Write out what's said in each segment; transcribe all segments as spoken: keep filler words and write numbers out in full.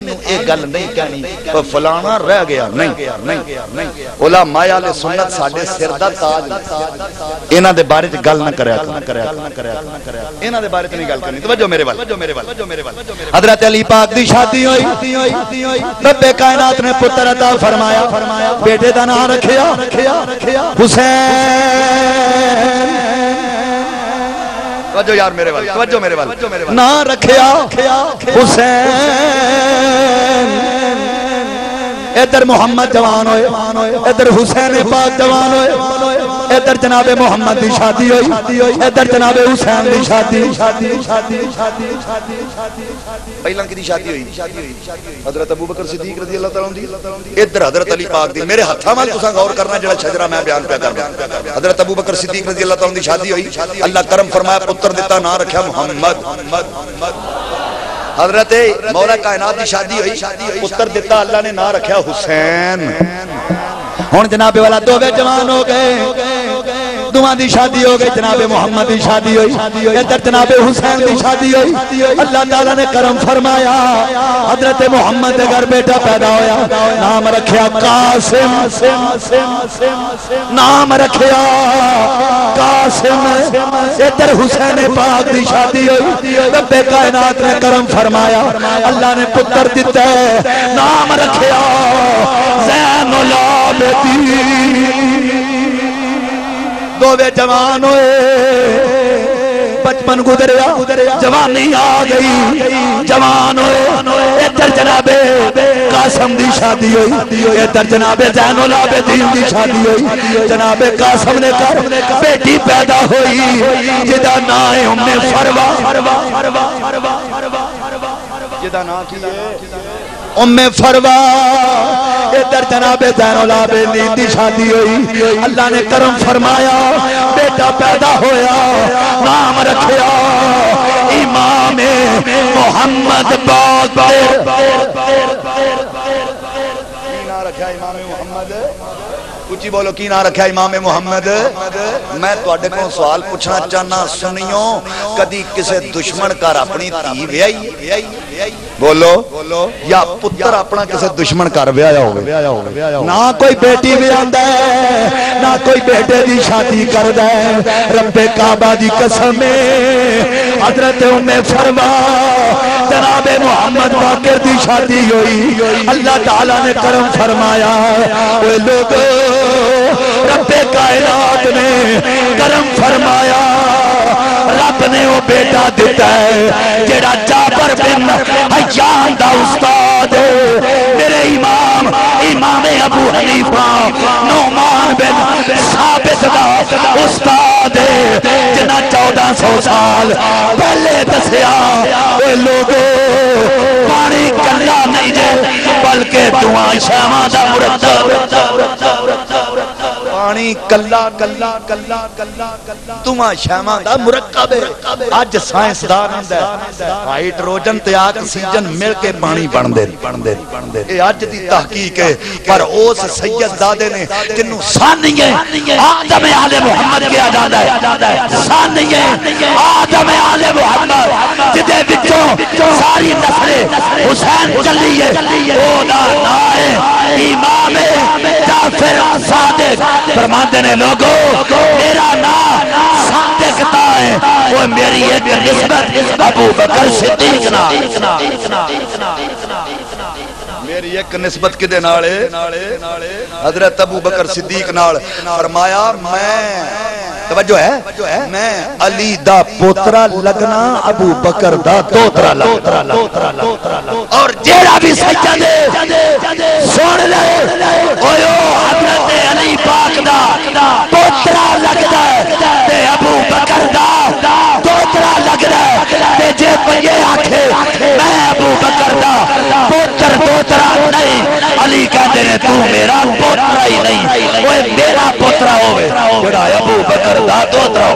ایک گل نہیں کہنی فلانا رہ گیا نہیں علماء اہل سنت ساڈے سر دا تاج انہاں دے بارے وچ گل نہ کریا انہاں دے بارے تے نہیں گل کرنی توجہ میرے ول حضرت علی پاک دی شادی ہوئی رب کائنات نے پتر عطا فرمایا بیٹے دا نام رکھیا حسین توجہ یار میرے وال توجہ میرے وال نا رکھیا حسین ادھر محمد جوان ہوئے ادھر حسین پاک جوان ہوئے ادھر جناب محمد دی شادی ہوئی ادھر جناب حسین دی شادی پہلا کی دی شادی ہوئی حضرت ابو بکر صدیق رضی اللہ تعالیٰ عنہ ادھر حضرت علی پاک دی میرے ہتھاں وال تساں غور کرنا جڑا شجرہ میں بیان پہ کرنا حضرت ابو بکر صدیق رضی اللہ تعالیٰ عنہ دی شادی ہوئی اللہ کرم فرمایا پتر دیتا نام رکھیا محمد حضرت مولا کائنات دی شادی ہوئی پتر دیتا اللہ نے نام رکھیا حسین ہن جناب والا دوویں جوان ہو گئے دوواں دی شادی ہو گئی جناب محمد دی شادی ہوئی ادھر جناب حسین دی شادی ہوئی اللہ تعالیٰ نے کرم فرمایا حضرت محمد دے گھر بیٹا پیدا ہویا نام رکھیا قاسم نام رکھیا قاسم ادھر حسین پاک دی شادی ہوئی رب کائنات نے کرم فرمایا اللہ نے پتر دیتا ہے نام رکھیا زین العابدین دوویں جوان ہوئے بچپن گزریا جوانی آ گئی جوان ہوئے ادھر جناب قاسم دی شادی ہوئی ادھر جناب زین العابدین دی شادی ہوئی جناب قاسم نے کر بیٹی پیدا ہوئی جدا نام ہے ام فروا جدا نام کی ہے ام فروا ادھر جناب زین العابدین دی شادی ہوئی اللہ نے کرم فرمایا بیٹا پیدا ہویا نام رکھیا امام محمد باقر کی نام رکھیا امام محمد کچھ بولو کی نام رکھیا امام محمد میں تواڈے کو سوال پوچھنا چاہنا سنیو کدی کسے دشمن کر اپنی تھی ویائی بولو یا پتر اپنا کسے دشمن کر ویایا ہوگا نہ کوئی بیٹی ویاندا ہے نہ کوئی بیٹے دی شادی کردا ہے رب کعبہ دی قسم حضرت ام فروا جناب محمد باقر دی شادی ہوئی اللہ تعالیٰ نے کرم فرمایا اے لوگو رب کائنات نے کرم فرمایا رب نے وہ بیٹا دیتا ہے جڑا جابر بن حیان دا استاد میرے امام امام ابو حنیفہ نعمان بن ثابت دا استاد جنا چودہ سو سال پہلے دسیا اے لوگو پانی کلا نہیں جے بلکہ دعائیں شامہ دا مرتب پانی کلا کلا کلا کلا دعائیں شامہ دا مرکب اج سائنس دان ہوندا ہے ہائیڈروجن تے آکسیجن مل کے پانی بن دے اے اج دی تحقیق ہے پر اس سید زادے نے جنوں ثانیہ آدم آل محمد کیا جاندا ہے ثانیہ آدم آل محمد جدے وچوں ساری نسل حسین چلی ہے او دا نام ہے امام جعفر صادق فرماتے نے لوگو میرا نام صادق تا ہے وہ میری ایک نسبت ابو بکر صدیق میری ایک نسبت کدے نال ہے حضرت ابو بکر صدیق نال فرمایا میں توجہ ہے میں علی دا پوترا لگنا ابو بکر دا دوترا لگنا اور جیڑا بھی سجدے سن لے اویو حضرت علی پاک دا پوترا لگدا ہے تے ابو بکر دا دوترا لگدا ہے تے جے پنجے آکھے میں ابو بکر دا پوتر دوترا نہیں علی کہتے ہیں تو میرا پوترا ہی نہیں وہ میرا پوترا ہوئے جڑا ابو بکر دا دوترا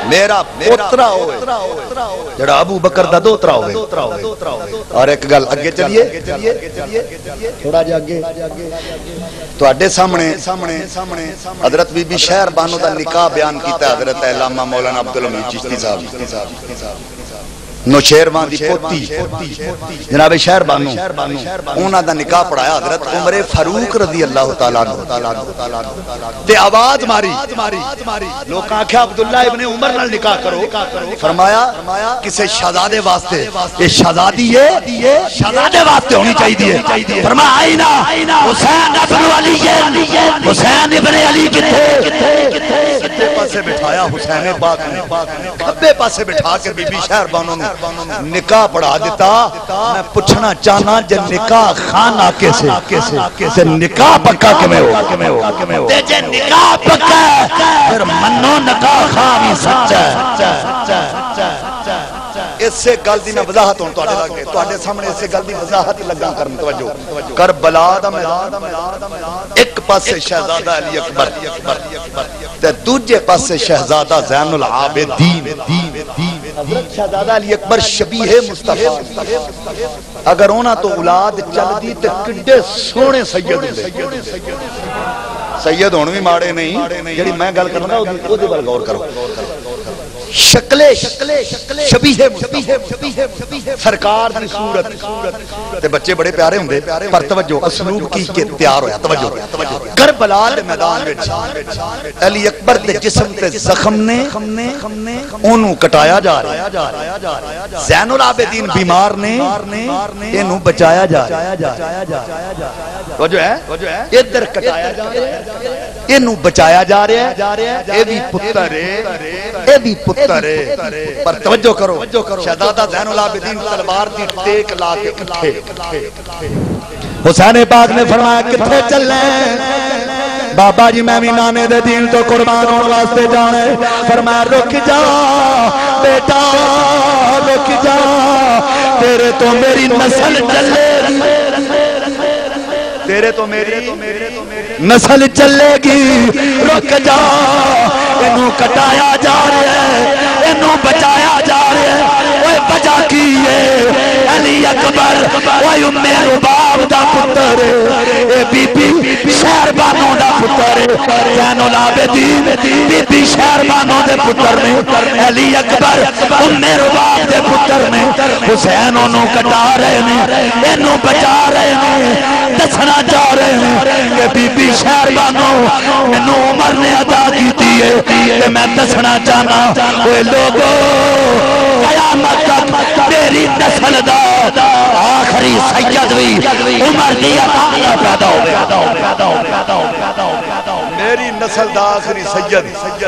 میرا پوترا ہوئے جڑا ابو بکر دا دوترا ہوئے. اور ایک گل اگے چلیے تھوڑا جا اگے تواڈے سامنے حضرت بی بی شہر بانو دا نکاح بیان کیتا ہے حضرت علامہ مولانا عبدالحمید چشتی صاحب نوشیروان دی پوتی جناب شہر بانو انہاں دا نکاح پڑھایا حضرت عمر فاروق رضی اللہ تعالیٰ عنہ تے آواز ماری لوگ آنکھیں عبداللہ ابن عمر نال نکاح کرو. فرمایا کسے شہزادے واسطے یہ شہزادی ہے شہزادے واسطے ہونی چاہیے. فرمایا آئینا حسین ابن علی حسین ابن علی کتھے سجدے پاسے بٹھایا حسین پاک نے کھبے پاسے بٹھا کے بی بی شہر بانو نے نکاح پڑھا دیتا. میں پوچھنا چاہنا جے نکاح خانہ کیسے تے نکاح پکا کمیں ہو تے جے نکاح پکا پھر منو نکاح خان ہی سچا ہے. اس سے گل دی میں وضاحت ہوں تواڈے لگے تواڈے سامنے اس سے گل دی وضاحت لگا کرن توجہ کربلا دا میدان ایک پاسے شہزادہ علی اکبر تے دوجے پاسے شہزادہ زین العابدین. حضرت شہزادہ علی اکبر شبیہ مصطفیٰ اگر ہونا تو اولاد چل دی تے کڈے سونے سید ہوندے. سید ہون بھی ماڑے نہیں جڑی میں گل کرنا او دے ول غور کرو. شکلے شبیہ مصطفیٰ سرکار دی صورت تے بچے بڑے پیارے ہوندے پر توجہ اسلوب کی کے تیار ہویا. توجہ کربلا دے میدان وچ علی اکبر دے جسم تے زخم نے اونوں کٹایا جا رہا. زین العابدین بیمار نے اینوں بچایا جا رہا. توجہ ہے ادھر کٹایا جا رہا ہے اینوں بچایا جا رہا ہے. اے بھی پتر ہے اے بھی پر توجہ کرو شہزادہ زین العابدین تلوار دی ٹیک لا کے اٹھے. حسین پاک نے فرمایا کتھے چلے بابا جی میں بھی نانے دے دین تو قربان ہونے واسطے جانے. فرمایا رک جا بیٹا رک جا تیرے تو میری نسل چلے تیرے تو میری نسل چلے گی. رک جا انہوں کٹایا جا رہا ہے انہوں بچایا جا رہا ہے. اوہ بچا کیے علی اکبر اوہ ام رباب دا پتر اے بی بی شہر بانو دا پتر زین العابدین بی بی شہر بانو دے پتر نے علی اکبر ام رباب دے پتر نے. حسین انہوں کٹا رہے ہیں انہوں بچا رہے ہیں دسنا چاہ رہے ہیں کہ بی بی شہر بانو انہوں عمر نے عطا کی دیئے کہ میں دسنا چاہنا وہ لوگوں قیامت تک میری نسل دا آخری سید بھی عمر دی عطا نہ پیدا ہو. میری نسل دا آخری سید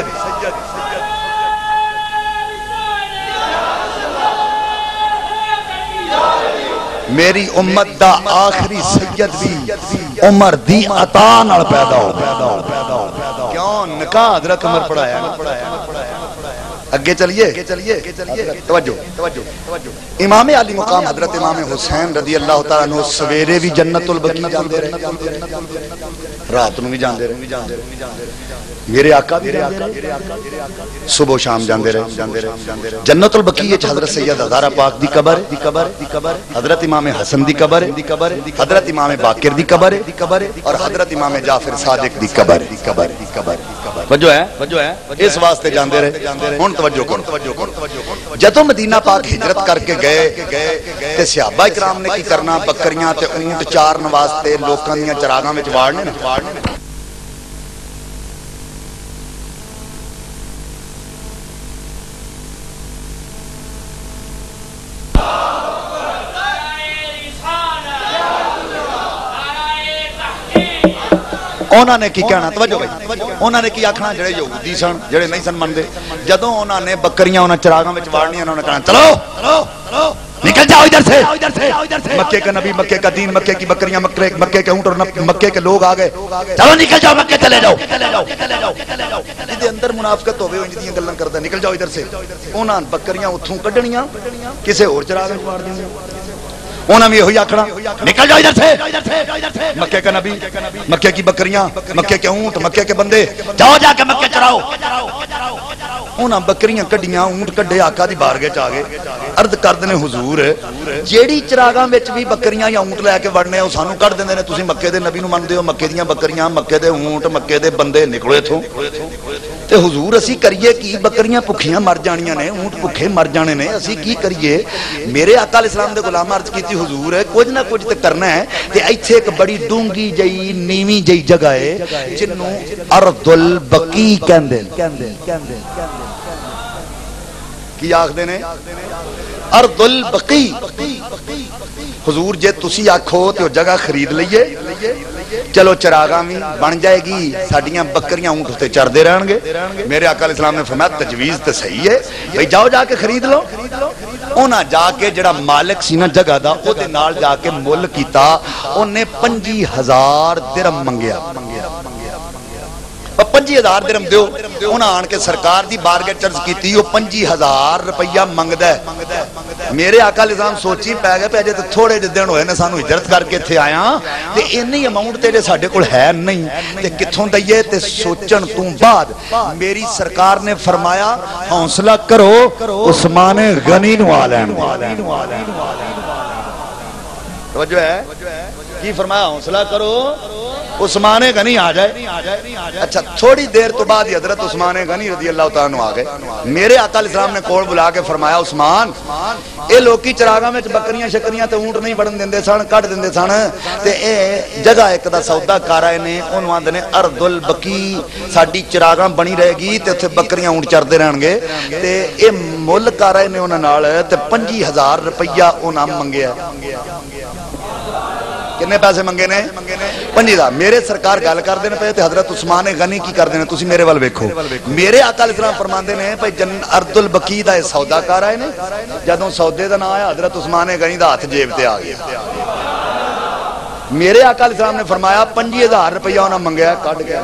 میری امت دا آخری سید بھی عمر دی عطا نال پیدا ہو. کیوں نکاح حضرت عمر پڑھایا. اگے چلیے توجہ امام علی مقام حضرت امام حسین رضی اللہ تعالیٰ عنہ سویرے بھی جنت البقیع جاندے رہے رات نو بھی جاندے رہے میرے آقا بھی صبح و شام جاندے رہے. جنت البقیع حضرت سید ہزارہ پاک دی قبر حضرت امام حسن دی قبر حضرت امام باقر دی قبر اور حضرت امام جعفر صادق دی قبر. وجہ ہے اس واسطے جاندے رہے. ہن توجہ کرو جدوں مدینہ پاک ہجرت کر کے گئے تے صحابہ کرام نے کی کرنا بکریاں تے اونٹ چارن واسطے لوکاں دیاں چراگاں وچ واڑنے نا. انہوں نے کی کہنا توجہ بھائی انہوں نے کی آکھنا جڑے یہودی سن جڑے نہیں سن مندے جدوں انہوں نے بکریاں انہاں چراغاں وچ وارنیاں انہوں نے کہنا چلو نکل جاؤ ادھر سے. مکے کا نبی مکے کا دین مکے کی بکریاں مکے کے اونٹ اور مکے کے لوگ آ گئے چلو نکل جاؤ مکے چلے جاؤ. ادھر اندر منافقت ہوے انج دیاں گلاں کردا نکل جاؤ ادھر سے. انہاں بکریاں اتھوں کڈنیاں کسے اور چراغ وچ وار دینیاں. انہوں نے یہی آکھنا نکل جاؤ ادھر سے. مکے کا نبی مکے کی بکریاں مکے کے اونٹ مکے کے بندے جاؤ جا کے مکے چراؤ. انہاں بکریاں کڈیاں اونٹ کڈے آقا دی بارگاہ چ آ گئے عرض کردے نے حضور جیڑی چراغاں وچ بھی بکریاں یا اونٹ لے کے وڑنے او سانو کڈ دیندے نے تسی مکے دے نبی نو مندے ہو مکے دیاں بکریاں مکے دے اونٹ مکے دے بندے نکلو ایتھوں تے حضور اسی کریے کی بکریاں بھکھیاں مر جانیاں نے اونٹ بھکھے مر جانے نے اسی کی کریے میرے آقا علیہ السلام دے غلام عرض کیتی حضور کچھ نہ کچھ تے کرنا ہے تے ایتھے ایک بڑی ڈونگی جئی نیویں جئی جگہ ہے جنوں ارض البقیع کہندے کی آکھدے نے ارض البقیع حضور جے تسی آکھو تے جگہ خرید لئیے چلو چراغاں بھی بن جائے گی ساڈیاں بکریاں اونٹ تے چردے رہن گے میرے آقا علیہ السلام نے فرمایا تجویز تے صحیح ہے بھئی جاؤ جا کے خرید لو اونا جا کے جڑا مالک سی نا جگہ دا او دے نال جا کے مول کیتا اونے پنجی ہزار درم منگیا پنجی ہزار درم دیو انہاں آن کے سرکار دی بارگاہ چرز کیتی وہ پنجی ہزار روپیہ منگدا ہے میرے آقا علیہ السلام سوچی پے گئے پے جے تے تھوڑے جے دن ہوئے نے سانو ہجرت کر کے تھے آیا تے اتنی اماؤنٹ تے جے ساڈے کول ہے نہیں تے کتھوں دئیے تے سوچن تو بعد میری سرکار نے فرمایا حوصلہ کرو عثمان غنی نو آ لین توجہ ہے کی فرمایا حوصلہ کرو عثمان غنی آ جائے اچھا تھوڑی دیر تو بعد حضرت عثمان غنی رضی اللہ تعالیٰ عنہ آ گئے میرے آقا علیہ السلام نے کول بلا کے فرمایا عثمان اے لوکی چراغاں وچ بکریاں شکریاں تے اونٹ نہیں بڑھن دیندے سن کٹ دیندے سن تے اے جگہ ایک دا سودا کارا نے اونوں آندے نے ارض البقیع ساڈی چراغاں بنی رہے گی تے اوتھے بکریاں اونٹ چردے رہن گے تے اے مول کارا نے انہاں نال تے پنجی ہزار روپیہ انہاں منگیا کنے پیسے منگے نے پنجی ہزار میرے سرکار گل کر دینے پہ حضرت عثمان غنی کی کر دینے تسی میرے وال ویکھو میرے آقا علیہ السلام فرماندے نے بھئی جن ارض البقیع دا سودا کار آئے نے جدوں سودے دا نام آیا حضرت عثمان غنی دا ہاتھ جیب تے آ گیا میرے آقا علیہ السلام نے فرمایا پنجی ہزار روپیہ انہاں منگیا کٹ گیا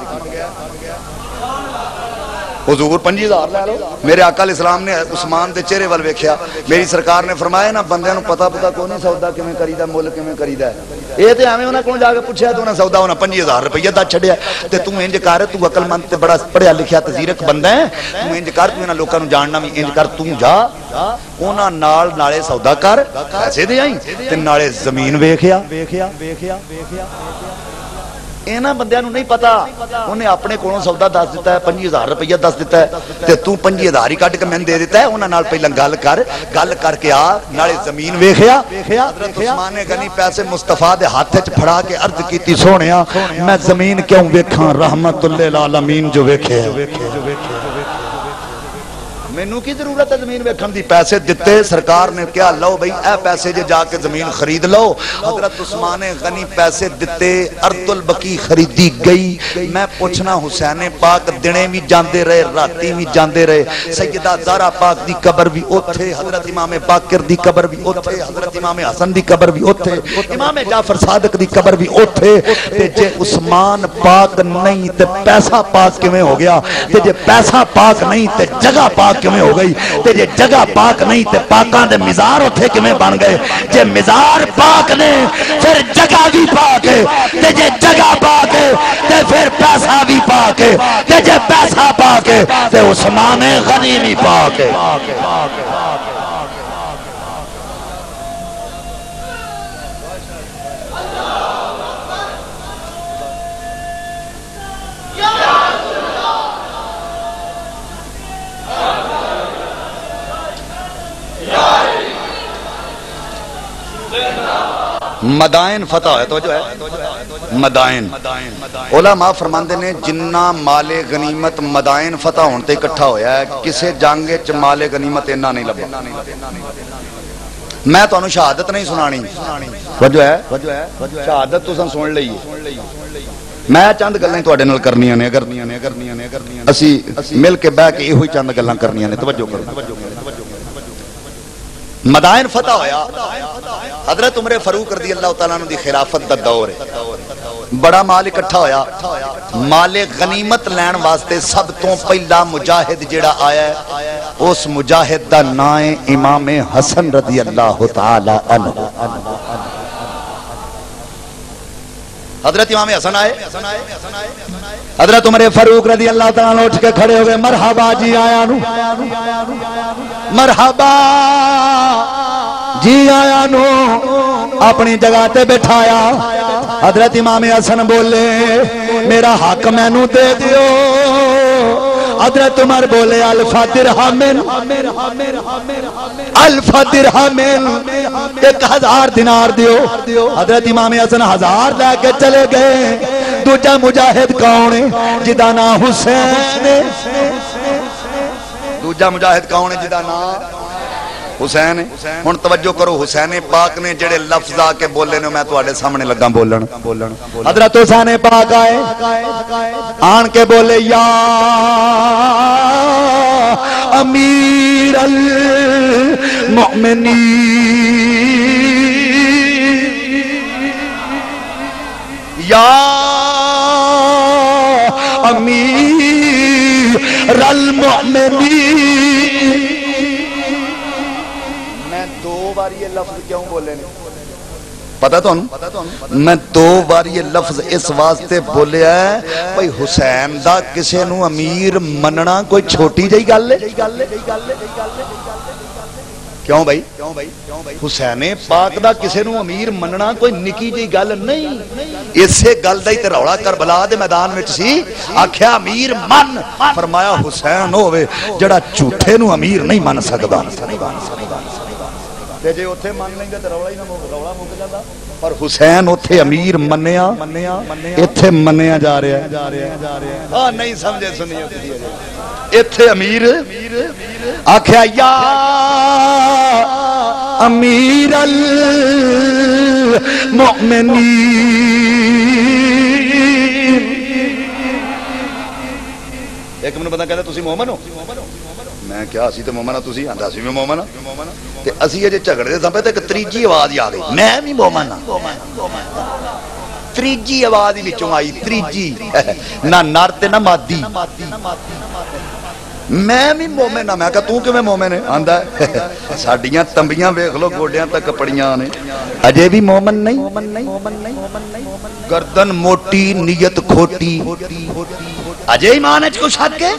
حضور پنجی ہزار لے لو میرے آقا علیہ السلام نے عثمان دے چہرے وال ویکھیا میری سرکار نے فرمایا نا بندیاں نو پتہ پتہ کوئی نہیں سودا کیویں کریدا مول کیویں کریدا ہے اے تے ایویں انہاں کول جا کے پوچھیا تے انہاں سودا انہاں پنجی ہزار روپیہ دا چھڈیا تے تو انج کر تو عقل مند تے بڑا پڑھیا لکھیا تے زیرک بندہ ہے تو انج کر تو انہاں لوکاں نو جاننا وی انج کر تو جا انہاں نال نالے سودا کر پیسے دے آئی تے نالے زمین ویکھیا ویکھیا ویکھیا ویکھیا اینا بندیاں نو نہیں پتا انہیں اپنے کولوں سودا دس دیتا ہے پنجی ہزار روپیہ دس دیتا ہے تے تو پنجی ہزار ہی کٹ کے میں دے دیتا ہے انہاں نال پہلا گل کر گل کر کے آ نالے زمین ویکھیا حضرت عثمان غنی پیسے مصطفیٰ دے ہاتھ وچ پھڑا کے عرض کیتی سونیا میں زمین کیوں ویکھاں رحمت للعالمین جو ویکھے مینوں کی ضرورت ہے زمین ویکھن دی پیسے دتے سرکار نے کیا لو بھئی اے پیسے جے جا کے زمین خرید لو حضرت عثمان غنی پیسے دتے ارض البقیع خریدی گئی میں پوچھنا حسین پاک دنے بھی جاندے رہے راتی بھی جاندے رہے سیدہ زہرا پاک دی قبر بھی اوتھے حضرت امام باقر دی قبر بھی اوتھے حضرت امام حسن دی قبر بھی اوتھے امام جعفر صادق دی قبر بھی اوتھے تے جے عثمان پاک نہیں تے پیسہ پاک کیویں ہو گیا تے جے پیسہ پاک نہیں تے جگہ پاک کیویں ہو گئی تے جے جگہ پاک نہیں تے پاکاں دے مزار اوتھے کیویں بن گئے جے مزار پاک نے پھر جگہ بھی پاک ہے تے جے جگہ پاک ہے تے پھر پیسہ بھی پاک ہے تے جے پیسہ پاک ہے تے عثمان غنی بھی پاک ہے مدائن فتح ہے تو جو ہے مدائن علماء فرماندے نے جنہ مال غنیمت مدائن فتح ہونے تے اکٹھا ہویا ہے کسے جنگے چ مال غنیمت انہا نہیں لبا میں تو انہوں شہادت نہیں سنانی وجہ ہے شہادت تو سن سن لئیے میں چند گلیں تو اڈے نال کرنیاں نے کرنیاں نے کرنیاں نے اسی مل کے بہ کے یہ ہوئی چند گلاں کرنیاں نے توجہ کرو مدائن فتح ہویا حضرت عمر فاروق رضی اللہ تعالیٰ عنہ دی خلافت دا دور ہے بڑا مال اکٹھا ہویا مال غنیمت لین واسطے سب تو پہلا مجاہد جڑا آیا ہے اس مجاہد دا نائیں امام حسن رضی اللہ تعالیٰ عنہ حضرت امام حسن آئے, حضرت عمر فاروق رضی اللہ تعالیٰ اٹھ کے کھڑے ہوئے, مرحبا جی آیا نو, مرحبا جی آیا نو, اپنی جگہ تے بٹھایا. حضرت امام حسن بولے میرا حق مینو دے دیو. حضرت عمر بولے الفا درہمن, الفا درہمن, ایک ہزار دینار دیو. حضرت امام حسن ہزار لے کے چلے گئے. دوجا مجاہد کون ہے جدا نام حسین, دوجا مجاہد کون ہے جدا نام حسین. ہن توجہ کرو, حسین پاک نے جڑے لفظ آ کے بولے نے میں تواڈے سامنے لگا بولن. حضرت حسین پاک آئے آن کے بولے یا امیر المؤمنین, یا امیر المؤمنین. یہ لفظ کیوں بولے نہیں پتا تو میں دو بار یہ لفظ اس واسطے بولیا ہے بھئی حسین دا کسے نو امیر مننا کوئی چھوٹی جائی گل ہے. کیوں بھائی حسین پاک دا کسے نو امیر مننا کوئی نکی جائی گل نہیں. اسے گل دا ہی تے روڑا کربلا دے میدان وچ سی, آکھیا امیر من, فرمایا حسین ہوئے جڑا جھوٹے نو امیر نہیں من سکدا. جے اوتھے مان لیں گے تے رولا ہی نہ مک رولا مک جاندا, پر حسین اوتھے امیر منیا ایتھے منیا جا رہا ہے. ہاں نہیں سمجھے سنیو ایتھے امیر آکھیا یا امیر المؤمنین. ایک منٹ بندہ کہتا تسی مومن ہو, میں کیا اسی تے مومن ہاں, تسی آندا اسی بھی مومن ہاں. تے اسی یہ جھگڑے دے سامنے تے ایک تریجی آواز آ گئی, میں بھی مومن ہاں. تریجی آواز وچوں آئی, تریجی نہ نر تے نہ مادی, میں بھی مومن ہاں. میں کہا تو کیویں مومن ہے؟ آندا ساڈیاں تمبیاں ویکھ لو گوڈیاں تک کپڑیاں نے, اجے بھی مومن نہیں. گردن موٹی نیت کھوٹی, اجے ایمان وچ کچھ شک ہے.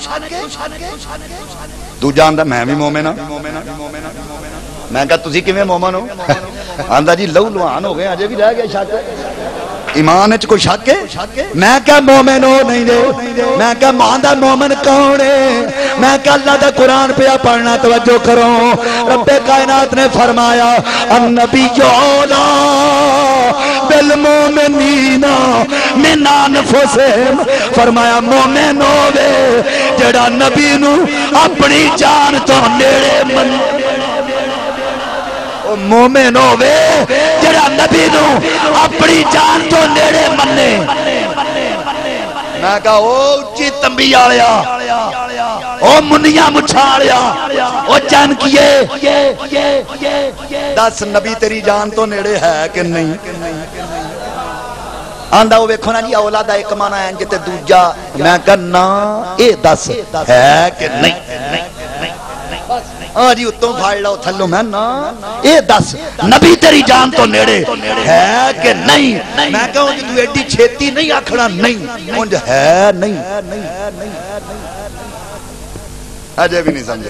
دوجا آندا میں بھی مومن ہاں. میں کہا تسی کیویں مومن ہو؟ آندا جی لہو لوہان ہو گئے, اجے بھی رہ گیا شک, ایمان وچ کوئی شک ہے؟ میں کہا مومن ہو نہیں دے. میں کہا ماندا مومن کون ہے؟ میں کہا اللہ دا قرآن پہ پڑھنا, توجہ کرو. رب کائنات نے فرمایا النبی اولا بالمؤمنین من انفسہم, فرمایا مومن ہوے جڑا نبی نو اپنی جان تو نیڑے من, مومن ہوے جڑا نبی نو اپنی جان تو نیڑے منے. میں کہا او اچھی تمبی آلیا, او منیاں مچھاڑیا, او جان کیے دس نبی تیری جان تو نیڑے ہے کہ نہیں؟ آندا وہ ویکھو نا جی اولاد ایک مانا ہے جتے دوجا. میں کہا نا اے دس ہے کہ نہیں؟ ہاں جی اتوں پھاڑ لو تھلو, میں نا اے دس نبی تیری جان تو نیڑے ہے کہ نہیں؟ میں کہوں جی تو ایڈی چھیتی نہیں آکھنا نہیں, انج ہے نہیں. اجے بھی نہیں سمجھے,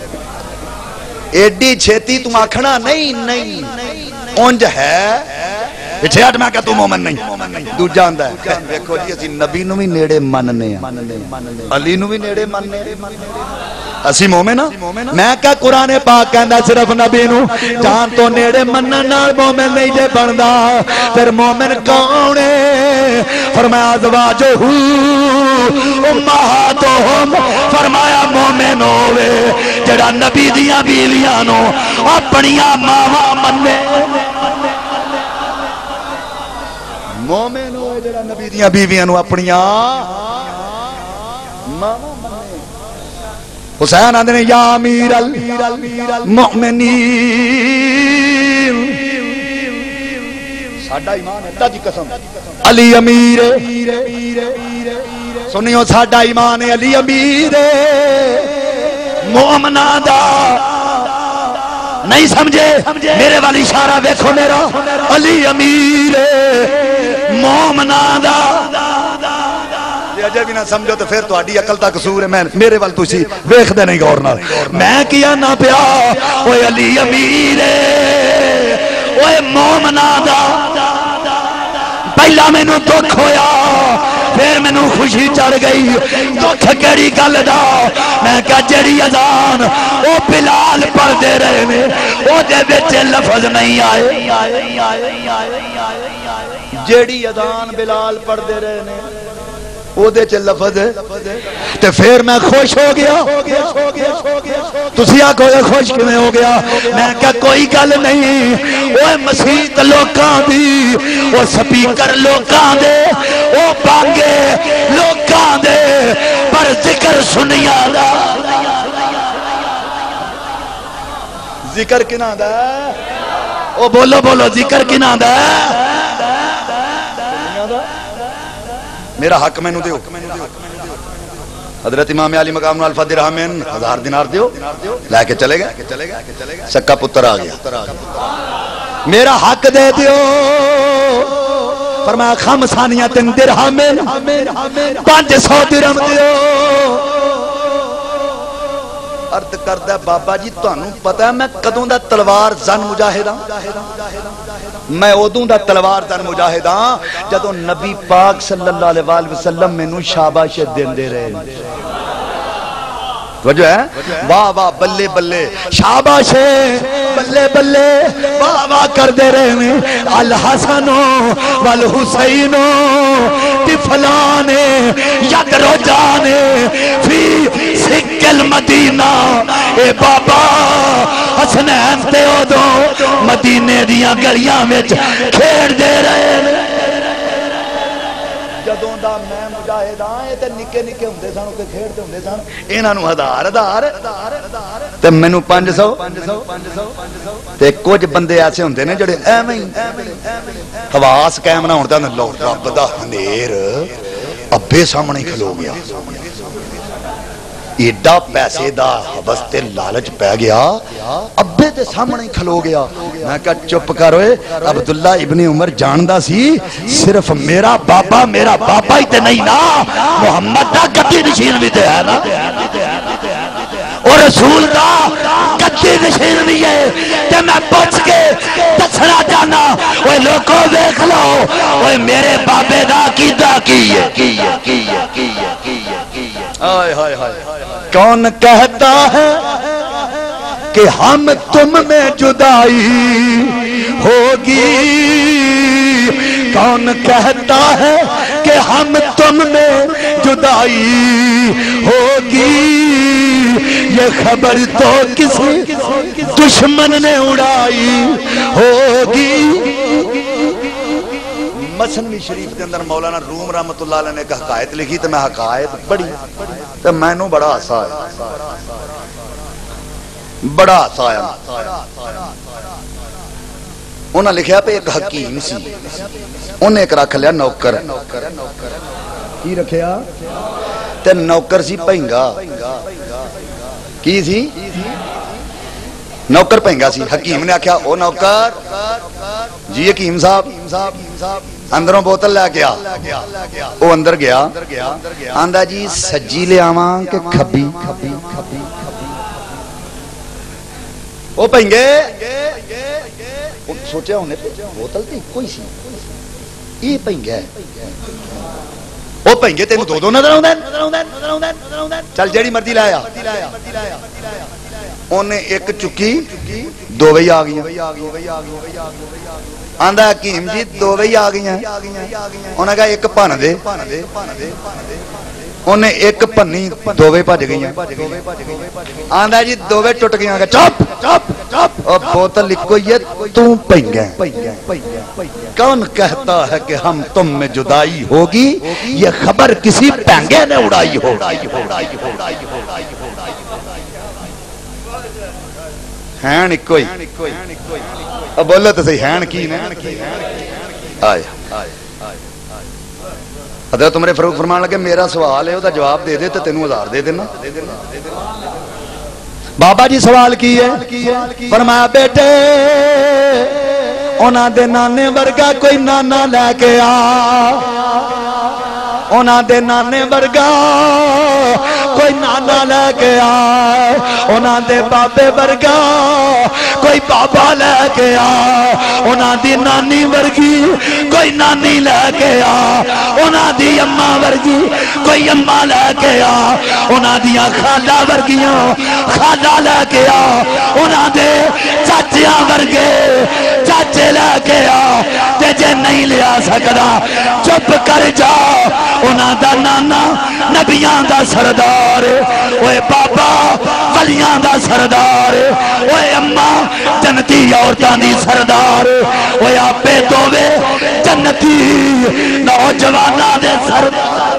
ایڈی چھیتی تم آکھنا نہیں نہیں انج ہے. پیچھے ہٹ, میں کہا تو مومن نہیں. دوجا آندا ہے دیکھو جی اسی نبی نو بھی نیڑے مننے ہیں, علی نو بھی نیڑے مننے اسی مومن ہاں. میں کہا قرآن پاک کہندا صرف نبی نو جان تو نیڑے منن نال مومن نہیں جے بندا. پھر مومن کون ہے؟ فرمایا ازواجہ امہاتہم, فرمایا مومن ہوے جڑا نبی دیاں بیویاں نو اپنیاں ماواں منے. مومن ہوئے جڑا نبی دیاں بیویاں نو اپنیاں ماواں منے. حسین آندے نے یا امیر المؤمنین, ساڈا ایمان ہے اللہ دی قسم علی امیر, سنیو ساڈا ایمان ہے علی امیر مومناں دا. نہیں سمجھے میرے والی اشارہ ویکھو میرا, علی امیر مومنا دا اجے بھی نہ سمجھو تو پھر تہاڈی عقل دا قصور ہے. میں میرے ول تسی ویکھدے نہیں غور نال. میں کیا نہ پیا اوے علی امیر اوے مومنا دا پہلا مینوں دکھ ہویا پھر مینوں خوشی چڑھ گئی. دکھ کیڑی گل دا میں کہا جڑی اذان او بلال پڑھدے رہے نے او دے وچ لفظ نہیں آئے. جیڑی اذان بلال پڑھدے رہے نے او دے چ لفظ تے پھر میں خوش ہو گیا. تسی آکھو خوش کیویں ہو گیا؟ میں کہا کوئی گل نہیں اوے مسیت لوکاں دی او سپیکر لوکاں دے او بانگے لوکاں دے پر ذکر سنیا دا. ذکر کنا دا او بولو بولو ذکر کنا دا؟ میرا حق میں نو دیو. حضرت امام علی مقام الفا درہمین ہزار دینار دیو لے کے چلے گئے. سکا پتر آ گیا میرا حق دے دیو. فرمایا خمسانیہ تن درہمین پانچ سو درہم دیو. عرض کردہ بابا جی تانوں پتہ ہے میں کدوں دا تلوار زن مجاہد ہاں؟ میں ادوں دا تلوار زن مجاہد ہاں جدوں نبی پاک صلی اللہ علیہ وآلہ وسلم مینوں شاباش دین دے رہے ہیں. وجہ ہے واہ واہ بلے بلے شاباش بلے بلے واہ واہ کر دے رہے ہیں. الحسن والحسین طفلان یدرجان فی سکل مدینہ. اے بابا حسنین تے ادو مدینے دیاں گلیاں وچ کھیڑ دے رہے ہیں. جدوں دا میں مجاہد ہاں اے تے نکے نکے ہوندے سن تے کھیڑدے ہوندے سن. انہاں نوں ہزار ہزار تے مینوں پانچ سو تے کچھ بندے ایسے ہوندے نے جڑے ایویں حواس قائم نہ ہون تے لو رب دا ہنیر ابے سامنے کھلو گیا. ایڈا پیسے دا حوث تے لالچ پہ گیا ابے تے سامنے کھلو گیا. میں کہا چپ کروئے عبداللہ ابن عمر جاندہ سی صرف میرا بابا میرا بابا ہی تے نہیں نا محمد دا گدی نشین بھی تے ہے نا اور رسول دا گدی نشین بھی ہے. تے میں پوچھ کے دسنا جانا اوے لوگوں دیکھ لو اوے میرے بابے دا کیدا کی ہے. آئے ہائے ہائے کون کہتا ہے کہ ہم تم میں جدائی ہوگی؟ کون کہتا ہے کہ ہم تم میں جدائی ہوگی؟ یہ خبر تو کسی دشمن نے اڑائی ہوگی. مسنوی شریف کے اندر مولانا روم رحمت اللہ علیہ نے ایک حقائق لکھی تو میں حقائق پڑھی تو میں نو بڑا ہسا ہے بڑا ہسا ہے. انہاں لکھیا پہ ایک حکیم سی انہیں ایک رکھ لیا نوکر. کی رکھیا تے نوکر سی پہنگا. کی سی نوکر پہنگا سی. حکیم نے آکھیا او نوکر جی حکیم صاحب اندروں بوتل لے گیا. او اندر گیا آندا جی سجی لے آواں کہ کھبی؟ او پہنگے سوچیا ہونے بوتل تے کوئی سی یہ پہنگا ہے. او پہنگے تینوں دو دو نظر آؤندے چل جیڑی مرضی لایا. انہیں ایک چکی دو بھئی آ گئی آندہ حکیم جی دو بھئی آ گئی ہیں. انہیں کہا ایک پن دے. انہیں ایک پنی دو بھئی پاج گئی ہیں. آندہ جی دو بھئی ٹوٹ گئی ہیں. چپ چپ چپ اور بوتل لکھو یہ تم پہنگ گئے. کون کہتا ہے کہ ہم تم میں جدائی ہوگی؟ یہ خبر کسی پہنگے نے اڑائی ہوگی. ہین اکوئی اب بولو تو صحیح ہین کی نے آیا. حضرت عمر فاروق فرمان لگے میرا سوال ہے وہ جواب دے دے تو تینوں ہزار دے دینا. بابا جی سوال کی ہے. فرمایا بیٹے انہاں دے نانے ورگا کوئی نانا لے کے آ انہاں دے نانے ورگا کوئی نانا لے کے آ انہاں دے بابے ورگا کوئی بابا لے کے آ انہاں دی نانی ورگی کوئی نانی لے کے آ انہاں دی اماں ورگی کوئی اماں لے کے آ انہاں دیاں خالہ ورگیاں خالہ لے کے آ انہاں دے چاچیاں ورگے چاچے لے کے آ تے جے نہیں لیا سکدا چپ کر جا انہاں دا نانا نبیاں دا سردار اوے بابا ولیاں دا سردار اوے اماں جنتی عورتاں دی سردار اوے آپے دووے جنتی نوجواناں دے سردار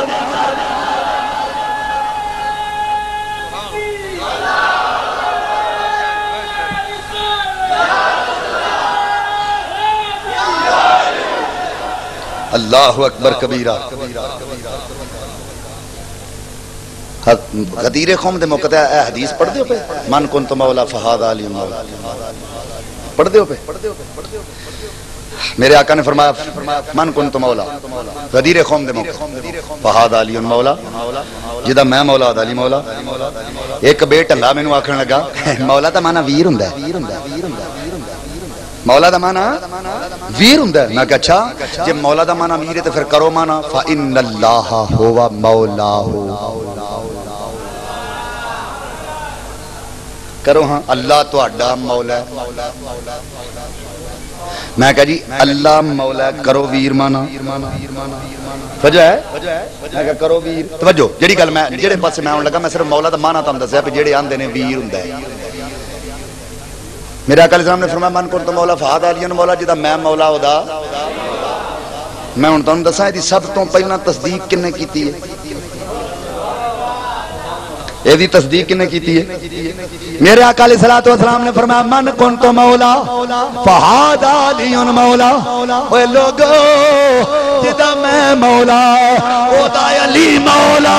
اللہ اکبر کبیرہ غدیر قوم دے موقع اے حدیث پڑھ دیو پہ من کنت مولا فہاد علی مولا پڑھ دیو پہ میرے آقا نے فرمایا من کنت مولا غدیر قوم دے موقع فہاد علی مولا جدا میں مولا علی مولا ایک بیٹ اللہ میں نو آکھن لگا مولا تا مانا ویر ہندہ ہے مولا دا مانا ویر ہندہ ہے میں کہا اچھا جب مولا دا مانا ویر ہے تو پھر کرو مانا فَإِنَّ اللَّهَ هُوَ مَوْلَاهُ کرو ہاں اللہ تو اڈا مولا ہے میں کہا جی اللہ مولا ہے کرو ویر مانا وجہ ہے میں کہا کرو ویر توجہ جڑی گل میں جڑے پاس سے میں آن لگا میں صرف مولا دا مانا تم دسیا پہ جڑے آندے نے ویر ہندہ ہے میرے آقا علیہ السلام نے فرمایا من کنت مولا فہاد علی مولا جدا میں مولا ہو دا میں ان تم دسا ہے سب تو پہلا تصدیق کنے کیتی ہے یہ دی تصدیق کنے کیتی ہے میرے آقا علیہ السلام نے فرمایا من کنت مولا فہاد علی مولا اوے لوگو جدا میں مولا او دا علی مولا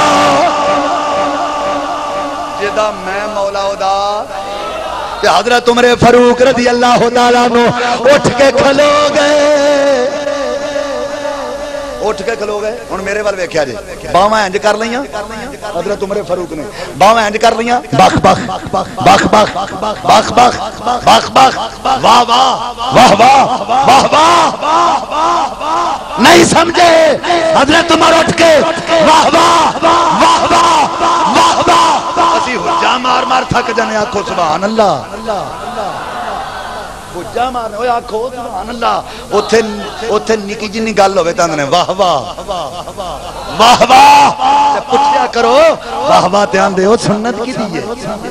جدا میں مولا ہو دا حضرت عمر فاروق رضی اللہ تعالیٰ عنہ اٹھ کے کھلو گئے اٹھ کے کھلو گئے ہن میرے وال ویکھیا جی باواں انج کر لیاں حضرت عمر فاروق نے باواں انج کر لیاں بخ بخ بخ بخ بخ بخ بخ بخ واہ واہ واہ واہ واہ نہیں سمجھے حضرت عمر اٹھ کے واہ واہ واہ واہ واہ واہ اسی حجا مار مار تھک جانے آکھو سبحان اللہ حجا مار اوے آکھو سبحان اللہ اوتھے اوتھے نکی جنی گل ہوے تاں نے واہ واہ واہ واہ تے پوچھیا کرو واہ واہ تے آندے او سنت کی دی ہے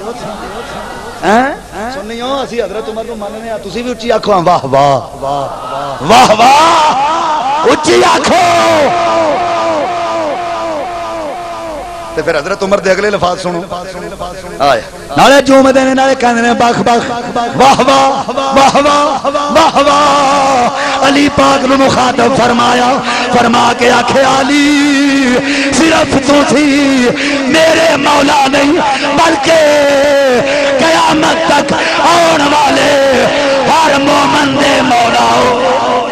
ہیں سنیو اسی حضرت عمر کو ماننے ہاں تسی بھی اونچی آکھو واہ واہ واہ واہ اونچی آکھو تے پھر حضرت عمر دے اگلے لفاظ سنو آئے نالے جوم دینے نالے کہنے نے بخ بخ واہ واہ واہ واہ واہ واہ علی پاک نے مخاطب فرمایا فرما کے آکھے علی صرف تو تھی میرے مولا نہیں بلکہ قیامت تک آن والے ہر مومن دے مولا ہو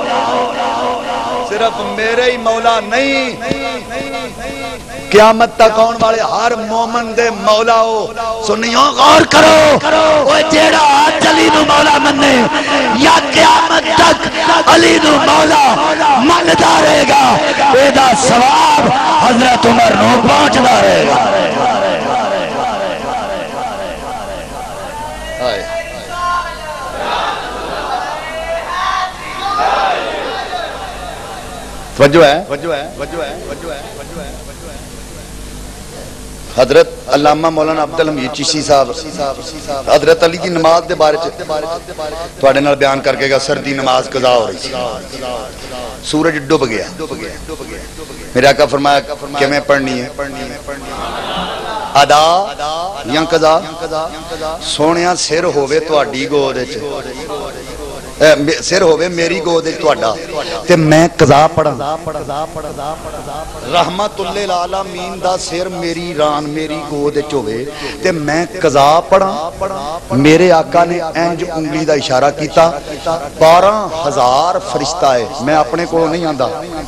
صرف میرے ہی مولا نہیں قیامت تک آن والے ہر مومن دے مولا ہو سنیو غور کرو وہ جیڑا آج علی نو مولا مننے یا قیامت تک علی نو مولا من دارے گا ایدہ ثواب حضرت عمر نو پہنچ دارے گا وجہ ہے وجہ ہے وجہ ہے وجہ ہے وجہ ہے حضرت علامہ مولانا عبدالحمید چشتی صاحب حضرت علی کی نماز دے بارے تھوڑے نال بیان کر کے گا سردی نماز قضا ہو رہی تھی سورج ڈوب گیا میرے آقا فرمایا کہ میں پڑھنی ہے ادا یا قضا سونیا سر ہووے تو اڈی گو دے چ सिर होवे मेरी गोद तुहाडा ते मैं कज़ा पढ़ा रहमतुल्लिल आलमीन दा सिर मेरी रान मेरी गोद होवे ते मैं कज़ा पढ़ा। मेरे आका ने इंज उंगली दा इशारा किया, बारह हजार फरिश्ता है। मैं अपने को नहीं आंदा,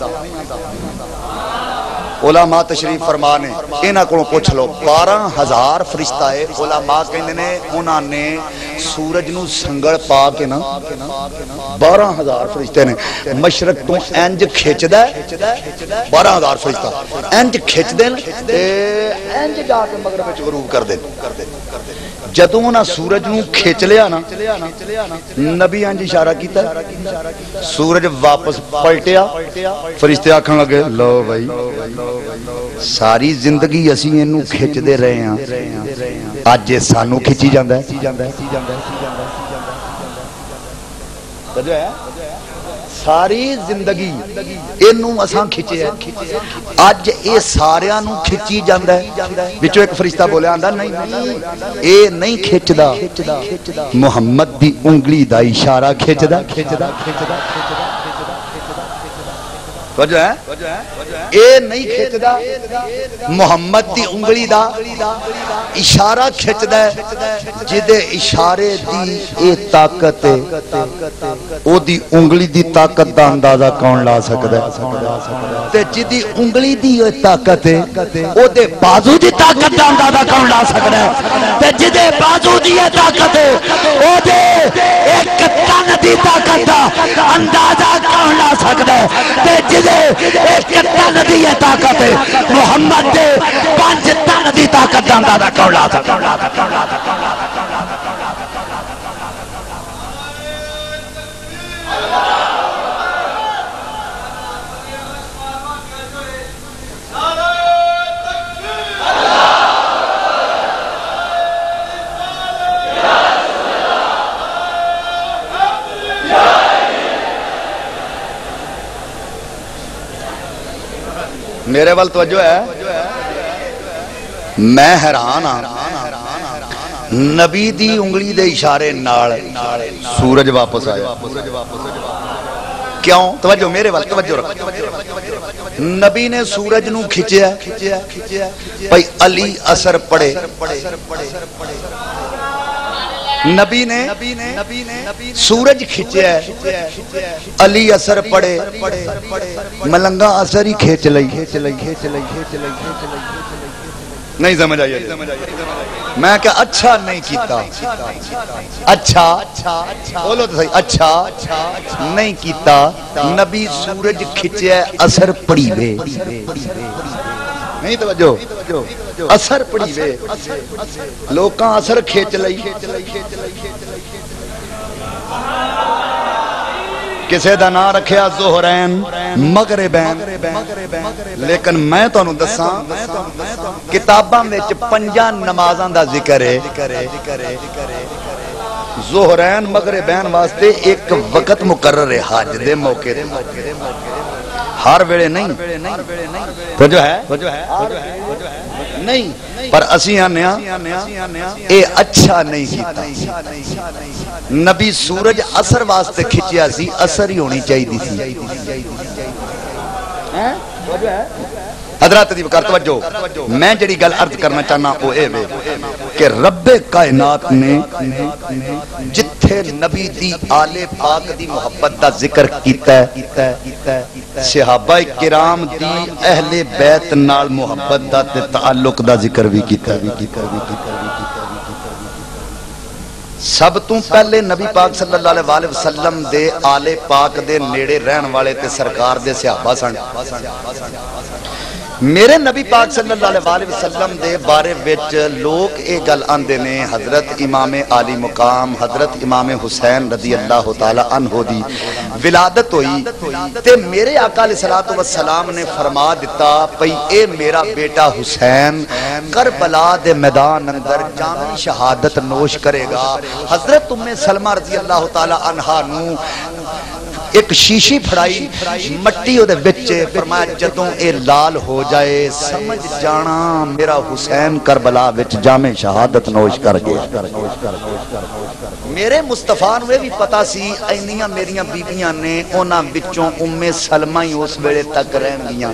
उलामा तशरीफ फरमा ने इन्हां कोलों पुछ लो, बारह हजार फरिश्ता है। उलामा कहंदे ने उन्होंने सूरज नूं संगल पा के ना बारह हजार फरिश्ते ने मशरक तो इंज खिंचदा, बारह हजार फरिश्ता इंज खिंचदे ते इंज जाके मगरब विच गरूब करदे। जदों उन्हां सूरज नूं खिंच लिया ना, नबी इंज इशारा कीता, सूरज वापस पलटिया, फरिश्ते आखण लगे लो भाई सारी जिंदगी असी इनू खिंचते रहे हैं, अज सानू खिंची जांदा है। सारी जिंदगी इनू असां खिंचे, अज ये सारियां नू खिंची जांदा है। विचों एक फरिश्ता बोलिया आंदा नहीं ये नहीं खिंचदा, मुहम्मद दी उंगली दा इशारा खिंचदा खिंचदा खिंचदा वजह है ये नहीं खिंचदा, मुहम्मद दी उंगली दा इशारा खिंचदा है। जिदे इशारे दी ए ताकत है, ओदी उंगली दी ताकत दा अंदाजा कौन ला सकदा है? ते जिदी उंगली दी ए ताकत है, ओदे बाजू दी ताकत दा अंदाजा कौन ला सकदा है? ते जिदे बाजू दी ए ताकत है, ओदे एक तन दी ताकत दा अंदाजा कौन ला सकदा है? ते जिदे एक तन दी ए ताकत है, मुहम्मद दे पांच तन दी ताकत दा अंदाजा कौन ला सकदा है? मेरे वाल तवज्जो है, मैं हैरान हाँ नबी दी उंगली दे इशारे नाल सूरज वापस आया। क्यों? तवज्जो मेरे वाल तवज्जो रख। नबी ने सूरज नू खिंचिया भाई अली असर पड़े, नबी ने सूरज खिंचे अली असर पड़े, मलंगा असर ही खींच लई खींच लई खींच लई खींच लई खींच लई नहीं समझ आई? मैं क्या अच्छा नहीं कीता, अच्छा बोलो तो सही, अच्छा नहीं कीता। नबी सूरज खिंचे असर पड़ी वे नहीं, तवज्जो असर पड़ी वे लोग असर खिंच लई। किसे दा नाम रखिया ज़ोहरैन मगरिबैन, लेकिन मैं तुहानू दसां किताबां विच पंजां नमाज़ां दा जिक्र है। ज़ोहरैन मगरिबैन वास्ते एक वक्त मुकर्रर है हज दे मौके ते, हर वेले नहीं। तो जो है नहीं, पर असी आने ए अच्छा नहीं कीता। नबी सूरज असर वास्ते खिंचिया सी, असर ही होनी चाहिए सी। हजरत दी वकार तवज्जो, मैं जड़ी गल अर्ज करना चाहना वो ए वे कि रब्बे कायनात ने जिथे नबी दी आले पाक दी मोहब्बत दा जिक्र कीता है, सहाबा किराम दी अहले बैत नाल मोहब्बत दा ते ताल्लुक दा जिक्र भी कीता। सब तो पहले नबी पाक सल्लल्लाहु अलैहि वसल्लम दे आले पाक दे नेड़े रहन वाले ते सरकार दे सहाबा सन। मेरे नबी पाक सल्लल्लाहु अलैहि वसल्लम दे बारे विच लोग ये गल आंदे ने, हजरत इमाम आली मुकाम हजरत इमाम हुसैन रदी अल्लाह तआला अन्हु दी विलादत हुई ते मेरे आका अलैहिस्सलातु वस्सलाम ने फरमा दिता भई ए मेरा बेटा हुसैन करबला दे मैदान अंदर जान शहादत नोश करेगा। हजरत उम्मे सलमा रजी अल्लाह तआला अन्हा नू एक शीशी फड़ाई, मट्टी ओदे विच, फरमाया जदों ए लाल हो जाए समझ जाना मेरा हुसैन करबला विच जामे शहादत नोश कर गया। میرے مصطفیٰ نو بھی پتا سی اینیاں میریاں بیبیاں نے انہاں وچوں ام سلمہ ہی اس ویلے تک رہن گیاں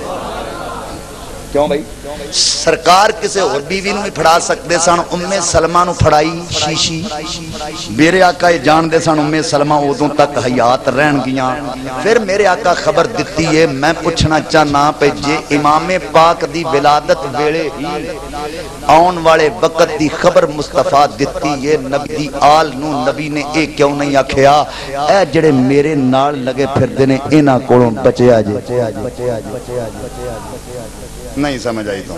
کیوں بھائی سرکار کسے اور بیوی نو بھی پھڑا سکتے سن ام سلمہ نو پھڑائی شیشی میرے آقا یہ جان دے سن ام سلمہ ادوں تک حیات رہن گیاں پھر میرے آقا خبر دیتی ہے میں پوچھنا چاہنا پہ جے امام پاک دی ولادت ویلے ہی آن والے وقت دی خبر مصطفیٰ دیتی ہے نبی دی آل نو نبی نے اے کیوں نہیں آکھیا اے جڑے میرے نال لگے پھر دینے اینا کولوں بچے آجے نہیں سمجھ آئی تو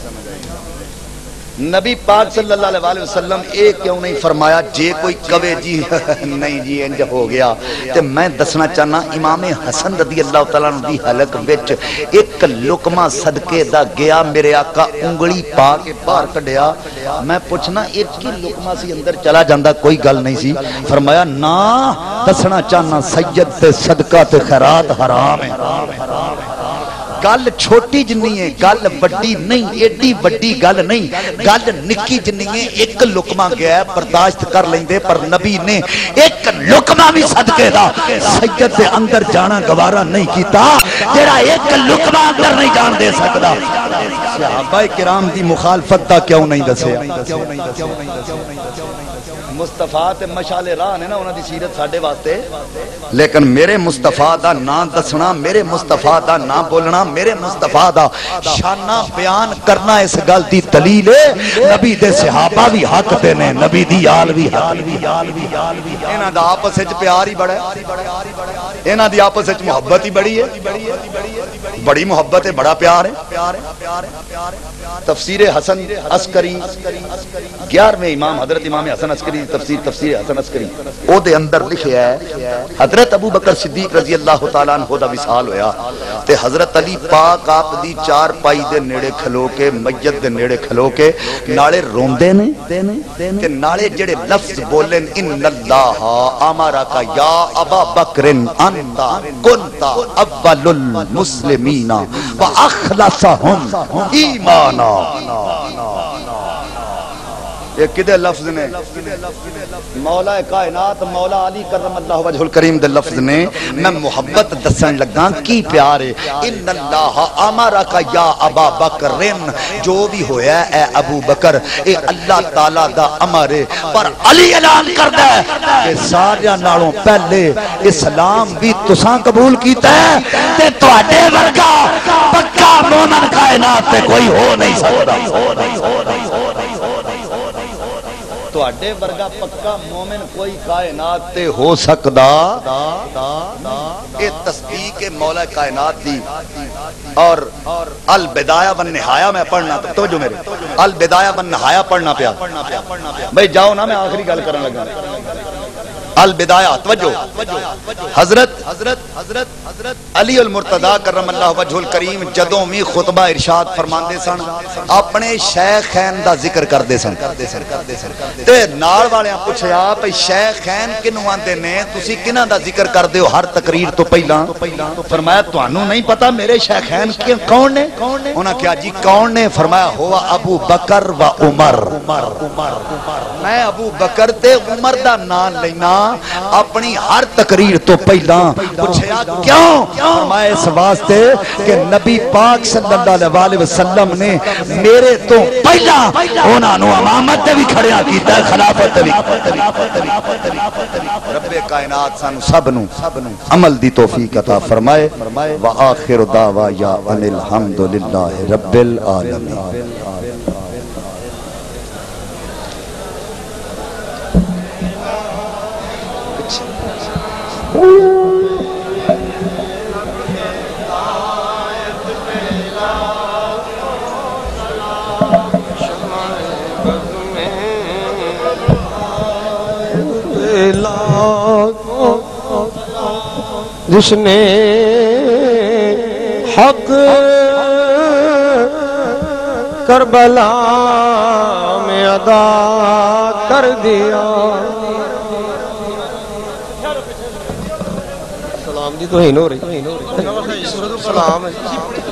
نبی پاک صلی اللہ علیہ وسلم ایک کیوں نہیں فرمایا جے کوئی کوے جی نہیں جی انج ہو گیا تے میں دسنا چاہنا امام حسن رضی اللہ تعالیٰ عنہ دی حلق وچ ایک لقمہ صدقے دا گیا میرے آقا انگلی پا کے باہر کڈیا میں پوچھنا ایک کی لقمہ سی اندر چلا جاندہ کوئی گل نہیں سی فرمایا نا دسنا چاہنا سید تے صدقہ تے خیرات حرام ہے گل چھوٹی جنی ہے گل بڑی نہیں ایڈی بڑی گل نہیں گل نکی جنی ہے ایک لقمہ گیا ہے برداشت کر لیندے پر نبی نے ایک لقمہ بھی صدقے دا سید دے اندر جانا گوارا نہیں کیتا جیڑا ایک لقمہ اندر نہیں جان دے سکتا صحابہ کرام دی مخالفت دا کیوں نہیں دسے مصطفیٰ تے مشعل راہ نے نا انہاں دی سیرت ساڈے واسطے لیکن میرے مصطفیٰ دا نام دسنا میرے مصطفیٰ دا نام بولنا میرے مصطفیٰ دا شانہ بیان کرنا اس گل دی دلیل ہے نبی دے صحابہ بھی حق دے نے نبی دی آل بھی حق انہاں دا آپس وچ پیار ہی بڑا ہے انہاں دی آپس وچ محبت ہی بڑی ہے بڑی محبت ہے بڑا پیار ہے تفسیر حسن عسکری گیارہویں امام حضرت امام حسن عسکری تفسیر تفسیر حسن عسکری او دے اندر لکھیا ہے حضرت ابو بکر صدیق رضی اللہ تعالیٰ عنہ دا وصال ہویا تے حضرت علی پاک آپ دی چار پائی دے نیڑے کھلو کے میت دے نیڑے کھلو کے نالے روندے نے تے نالے جڑے لفظ بولن ان اللہ امرا کا یا ابا بکر انتا کنتا اول المسلمین واخلصهم ایمانا یہ کدے لفظ نے مولا کائنات مولا علی کرم اللہ وجہ الکریم دے لفظ نے میں محبت دسن لگا کی پیار ہے ان اللہ امرک یا ابا بکر جو بھی ہویا اے ابو بکر اے اللہ تعالی دا امر ہے پر علی اعلان کردا ہے کہ سارے نالوں پہلے اسلام بھی تساں قبول کیتا ہے تے تواڈے ورگا پکا مومن کائنات تے کوئی ہو نہیں سکدا تواڈے ورگا پکا مومن کوئی کائنات تے ہو سکدا اے تصدیق مولا کائنات دی اور البدایہ والنہایہ میں پڑھنا توجہ میرے البدایہ والنہایہ پڑھنا پیا بھئی جاؤ نا میں آخری گل کرن لگا البدایہ توجہ حضرت حضرت حضرت حضرت علی المرتضی کرم اللہ وجہ الکریم جدوں بھی خطبہ ارشاد فرماندے سن اپنے شیخین دا ذکر کردے سن تے نال والیاں پوچھیا بھئی شیخین کنوں آندے نے تسی کنہاں دا ذکر کردے ہو ہر تقریر تو پہلا فرمایا تانوں نہیں پتا میرے شیخین کون نے انہاں کہا جی کون نے فرمایا ہوا ابو بکر و عمر میں ابو بکر تے عمر دا نام لینا اپنی ہر تقریر تو پہلا پوچھیا کیوں فرمایا اس واسطے کہ نبی پاک صلی اللہ علیہ وسلم نے میرے تو پہلا انہاں نو امامت تے بھی کھڑیا کیتا ہے خلافت تے بھی رب کائنات سانو سب نو عمل دی توفیق عطا فرمائے وآخر دعوایا ان الحمدللہ رب العالمین جس نے حق کربلا میں ادا کر دیا سلام جی تو ہی نو رہی سلام ہے